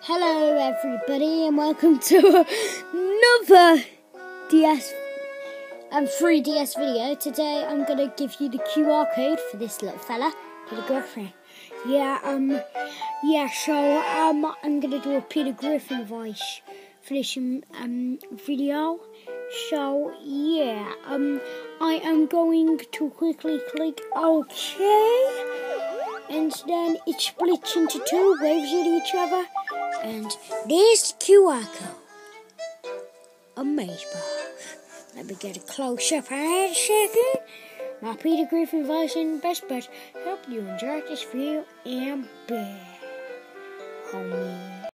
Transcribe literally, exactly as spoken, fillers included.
Hello everybody and welcome to another D S and um, free D S video. Today I'm going to give you the Q R code for this little fella, Peter Griffin. Yeah, um, yeah, so um, I'm going to do a Peter Griffin voice for this um, video. So, yeah, um, I am going to quickly click OK. And then it splits into two, waves at each other. And there's the Q R code. Amazing. Let me get a close up in a second. My Peter Griffin voice in the best, but hope you enjoyed this video and bye, homie.